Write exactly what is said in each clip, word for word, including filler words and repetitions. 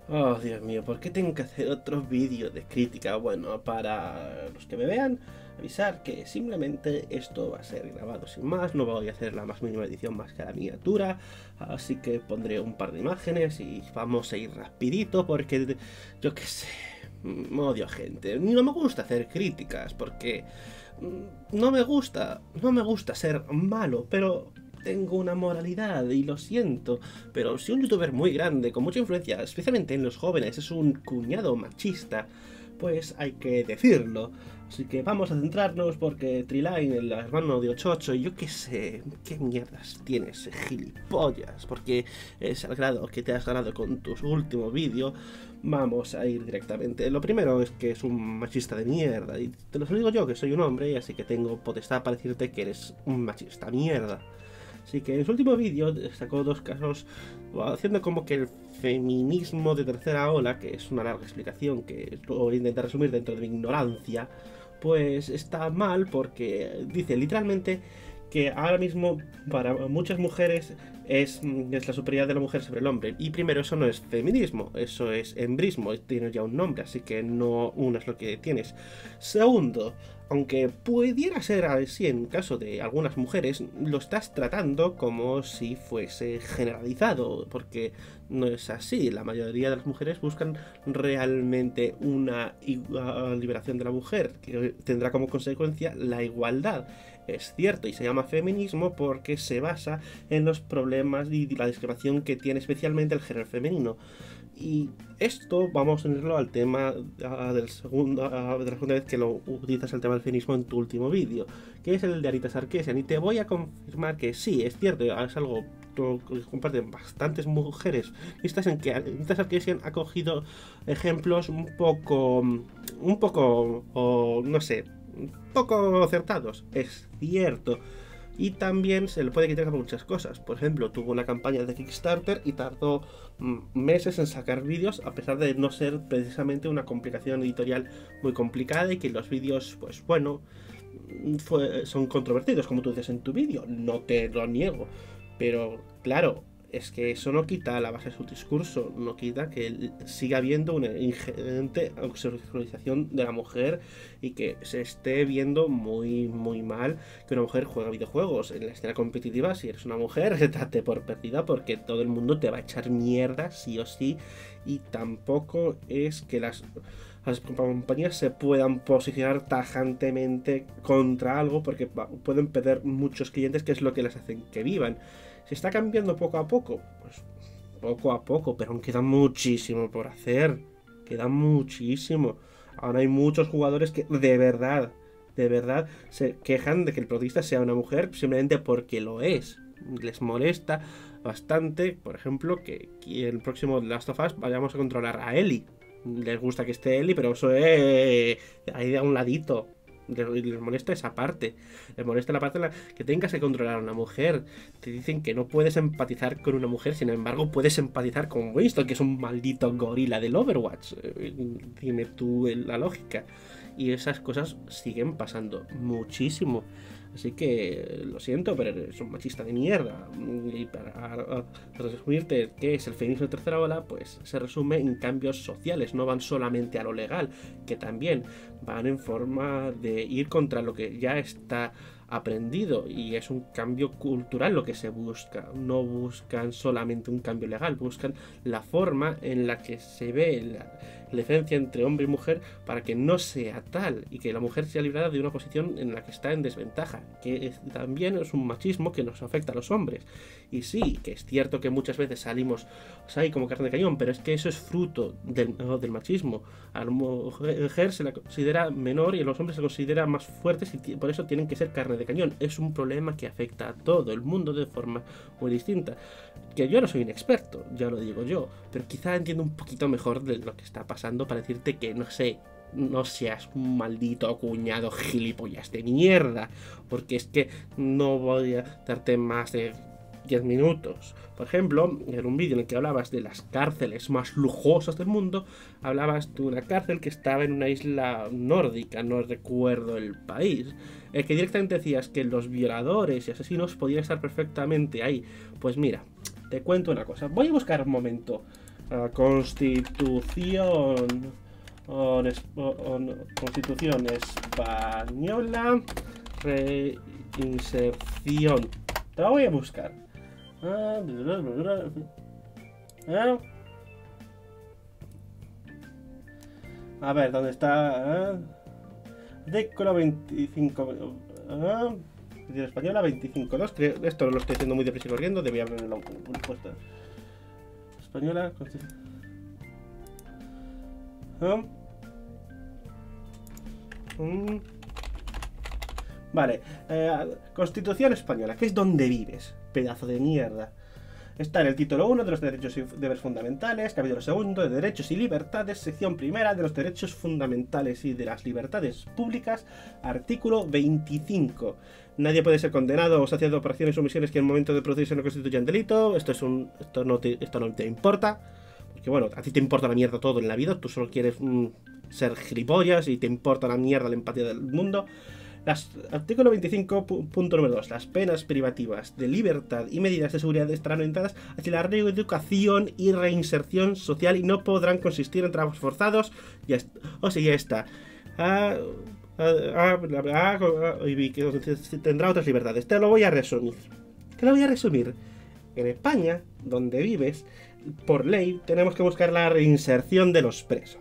Oh, Dios mío, ¿por qué tengo que hacer otro vídeo de crítica? Bueno, para los que me vean, avisar que simplemente esto va a ser grabado sin más, no voy a hacer la más mínima edición más que la miniatura, así que pondré un par de imágenes y vamos a ir rapidito porque yo qué sé, mm, odio a gente. No me gusta hacer críticas porque mm, no me gusta, no me gusta ser malo, pero tengo una moralidad y lo siento, pero si un youtuber muy grande, con mucha influencia, especialmente en los jóvenes, es un cuñado machista, pues hay que decirlo. Así que vamos a centrarnos porque Triline, el hermano de Ochocho, y yo qué sé, qué mierdas tienes, gilipollas, porque es al grado que te has ganado con tu último vídeo. Vamos a ir directamente. Lo primero es que es un machista de mierda, y te lo digo yo, que soy un hombre, y así que tengo potestad para decirte que eres un machista mierda. Así que en su último vídeo sacó dos casos haciendo como que el feminismo de tercera ola, que es una larga explicación que voy a intentar resumir dentro de mi ignorancia, pues está mal porque dice literalmente que ahora mismo para muchas mujeres es, es la superioridad de la mujer sobre el hombre. Y primero, eso no es feminismo, eso es embrismo, tiene ya un nombre, así que no uno es lo que tienes. Segundo, aunque pudiera ser así en caso de algunas mujeres, lo estás tratando como si fuese generalizado, porque no es así. La mayoría de las mujeres buscan realmente una liberación de la mujer, que tendrá como consecuencia la igualdad. Es cierto, y se llama feminismo porque se basa en los problemas y la discriminación que tiene especialmente el género femenino. Y esto vamos a unirlo al tema uh, del segundo, uh, de la segunda vez que lo utilizas el tema del feminismo en tu último vídeo, que es el de Arita Sarkeesian. Y te voy a confirmar que sí, es cierto, es algo que comparten bastantes mujeres. Estás en que Arita Sarkeesian ha cogido ejemplos un poco, un poco, o no sé, un poco acertados. Es cierto. Y también se le puede quitar muchas cosas. Por ejemplo, tuvo una campaña de Kickstarter y tardó meses en sacar vídeos, a pesar de no ser precisamente una complicación editorial muy complicada, y que los vídeos, pues bueno, fue, son controvertidos, como tú dices en tu vídeo, no te lo niego. Pero claro, es que eso no quita la base de su discurso, no quita que siga habiendo una ingente sexualización de la mujer y que se esté viendo muy, muy mal que una mujer juega videojuegos. En la escena competitiva, si eres una mujer, date por perdida porque todo el mundo te va a echar mierda, sí o sí, y tampoco es que las... las compañías se puedan posicionar tajantemente contra algo porque pueden perder muchos clientes, que es lo que les hacen que vivan. Se está cambiando poco a poco, pues poco a poco, pero aún queda muchísimo por hacer, queda muchísimo. Ahora hay muchos jugadores que de verdad, de verdad se quejan de que el protagonista sea una mujer simplemente porque lo es. Les molesta bastante, por ejemplo, que en el próximo Last of Us vayamos a controlar a Ellie. Les gusta que esté Ellie, pero eso es ahí de a un ladito. Les molesta esa parte. Les molesta la parte en la que tengas que controlar a una mujer. Te dicen que no puedes empatizar con una mujer, sin embargo puedes empatizar con Winston, que es un maldito gorila del Overwatch. Dime tú la lógica. Y esas cosas siguen pasando muchísimo. Así que lo siento, pero eres un machista de mierda. Y para resumirte qué es el feminismo de tercera ola, pues se resume en cambios sociales. No van solamente a lo legal, que también van en forma de ir contra lo que ya está aprendido, y es un cambio cultural lo que se busca. No buscan solamente un cambio legal, buscan la forma en la que se ve la, la diferencia entre hombre y mujer para que no sea tal y que la mujer sea librada de una posición en la que está en desventaja, que es, también es un machismo que nos afecta a los hombres. Y sí, que es cierto que muchas veces salimos o sea, como carne de cañón, pero es que eso es fruto del, no, del machismo. A la mujer se la considera menor y a los hombres se considera más fuertes, y por eso tienen que ser carne de cañón. Es un problema que afecta a todo el mundo de forma muy distinta. Que yo no soy un experto, ya lo digo yo, pero quizá entiendo un poquito mejor de lo que está pasando para decirte que, no sé, no seas un maldito cuñado gilipollas de mierda, porque es que no voy a darte más de diez minutos. Por ejemplo, en un vídeo en el que hablabas de las cárceles más lujosas del mundo, hablabas de una cárcel que estaba en una isla nórdica, no recuerdo el país, el que directamente decías que los violadores y asesinos podían estar perfectamente ahí. Pues mira, te cuento una cosa, voy a buscar un momento La Constitución. On, on, Constitución española. Reinserción. Te la voy a buscar. Ah, ah. A ver, ¿dónde está? Ah. Artículo veinticinco. Ah. Constitución española veinticinco punto dos. Esto lo estoy haciendo muy deprisa y corriendo. Debía abrir la puesta. Española. ¿Ah? Mm. Vale. Eh, Constitución española. ¿Qué es donde vives? Pedazo de mierda. Está en el título uno de los derechos y deberes fundamentales, capítulo segundo de derechos y libertades, sección primera de los derechos fundamentales y de las libertades públicas, artículo veinticinco. Nadie puede ser condenado o saciado por acciones o omisiones que en el momento de producirse no constituyan delito. Esto es un, esto no te, esto no te importa, porque bueno, a ti te importa la mierda todo en la vida. Tú solo quieres mm, ser gilipollas y te importa la mierda la empatía del mundo. Las, artículo veinticinco, punto número dos. Las penas privativas de libertad y medidas de seguridad estarán orientadas hacia la reeducación y reinserción social y no podrán consistir en trabajos forzados. Ya está. O sea, ya está. Ah, ah, ah, ah, y que tendrá otras libertades. Te lo voy a resumir. Te lo voy a resumir. En España, donde vives, por ley, tenemos que buscar la reinserción de los presos.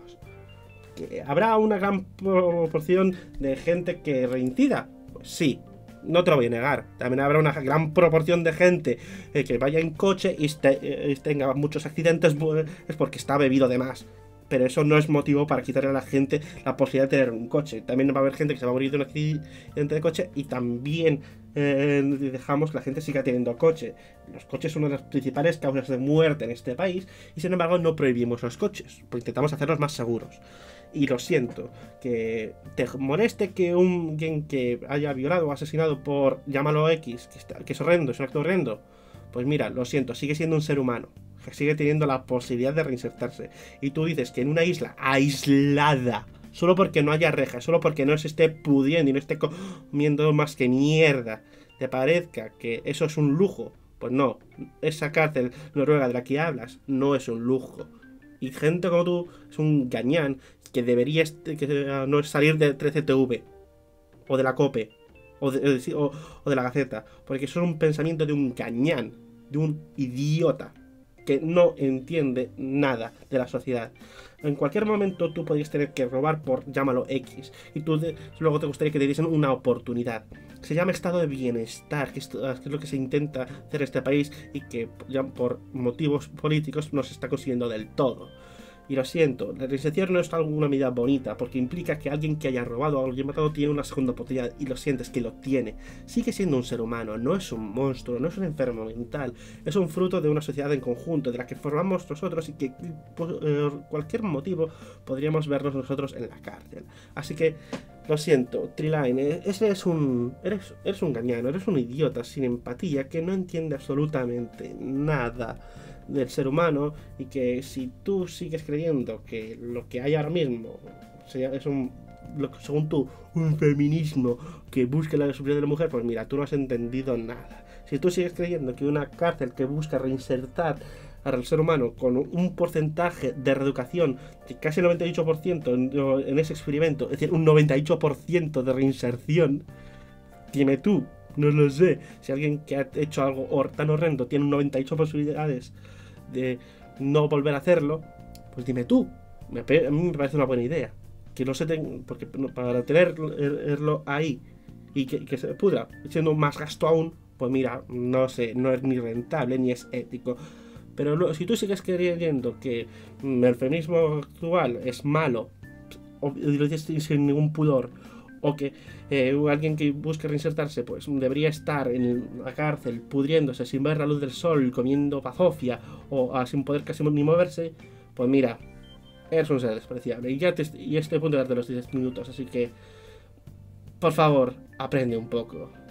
¿Que habrá una gran proporción de gente que reincida? Pues sí, no te lo voy a negar. También habrá una gran proporción de gente eh, que vaya en coche y este, eh, tenga muchos accidentes, es porque está bebido de más. Pero eso no es motivo para quitarle a la gente la posibilidad de tener un coche. También va a haber gente que se va a morir de un accidente de coche y también eh, dejamos que la gente siga teniendo coche. Los coches son una de las principales causas de muerte en este país y sin embargo no prohibimos los coches, porque intentamos hacerlos más seguros. Y lo siento, que te moleste que un alguien que haya violado o asesinado por, llámalo X, que, está, que es horrendo, es un acto horrendo, pues mira, lo siento, sigue siendo un ser humano, que sigue teniendo la posibilidad de reinsertarse. Y tú dices que en una isla aislada, solo porque no haya rejas, solo porque no se esté pudriendo y no esté comiendo más que mierda, te parezca que eso es un lujo. Pues no, esa cárcel noruega de la que hablas no es un lujo. Y gente como tú es un gañán que debería que no salir de trece T V o de la COPE o de, o, o de la Gaceta, porque eso es un pensamiento de un gañán, de un idiota que no entiende nada de la sociedad. En cualquier momento tú podrías tener que robar por, llámalo X, y tú de, luego te gustaría que te diesen una oportunidad. Se llama estado de bienestar, que es, que es lo que se intenta hacer en este país y que ya por motivos políticos no se está consiguiendo del todo. Y lo siento, la reinserción no es alguna medida bonita, porque implica que alguien que haya robado o haya matado tiene una segunda oportunidad, y lo sientes que lo tiene. Sigue siendo un ser humano, no es un monstruo, no es un enfermo mental, es un fruto de una sociedad en conjunto, de la que formamos nosotros y que por eh, cualquier motivo podríamos vernos nosotros en la cárcel. Así que, lo siento, Triline, ese es un, eres, eres un gañano, eres un idiota sin empatía que no entiende absolutamente nada del ser humano, y que si tú sigues creyendo que lo que hay ahora mismo es un, lo que, según tú, un feminismo que busca la superioridad de la mujer, pues mira, tú no has entendido nada. Si tú sigues creyendo que una cárcel que busca reinsertar al ser humano con un porcentaje de reeducación de casi el noventa y ocho por ciento en, en ese experimento, es decir, un noventa y ocho por ciento de reinserción, dime tú, no lo sé, si alguien que ha hecho algo tan horrendo tiene un noventa y ocho posibilidades de no volver a hacerlo, pues dime tú. Me, a mí me parece una buena idea. Que no se ten, porque para tenerlo ahí y que, que se pudra, siendo más gasto aún, pues mira, no sé, no es ni rentable ni es ético. Pero lo, si tú sigues creyendo que el feminismo actual es malo, o, y lo dices sin ningún pudor, o que eh, alguien que busque reinsertarse pues debería estar en la cárcel pudriéndose sin ver la luz del sol, comiendo bazofia o a, sin poder casi ni moverse, pues mira, eres un ser despreciable. Y ya te, y estoy a punto de darte los diez minutos, así que por favor, aprende un poco.